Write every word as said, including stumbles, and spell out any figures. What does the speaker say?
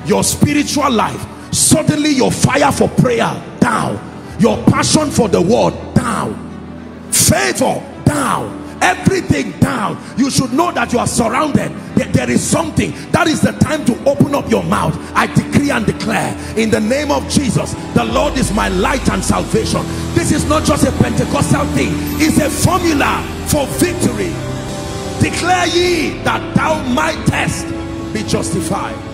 your spiritual life, suddenly your fire for prayer down, your passion for the word down, favor down, everything down. You should know that you are surrounded. There, there is something. That is the time to open up your mouth. I decree and declare in the name of Jesus, the Lord is my light and salvation. This is not just a Pentecostal thing, it's a formula for victory. Declare ye that thou mightest be justified.